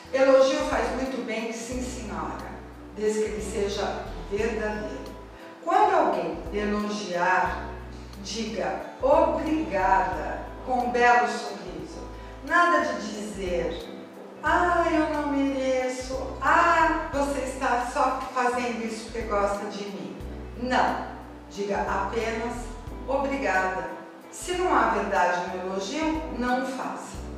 Elogio faz muito bem, sim senhora, desde que ele seja verdadeiro. Quando alguém elogiar, diga obrigada com um belo sorriso. Nada de dizer, ah, eu não mereço, ah, você está só fazendo isso porque gosta de mim. Não, diga apenas obrigada. Se não há verdade no elogio, não faça.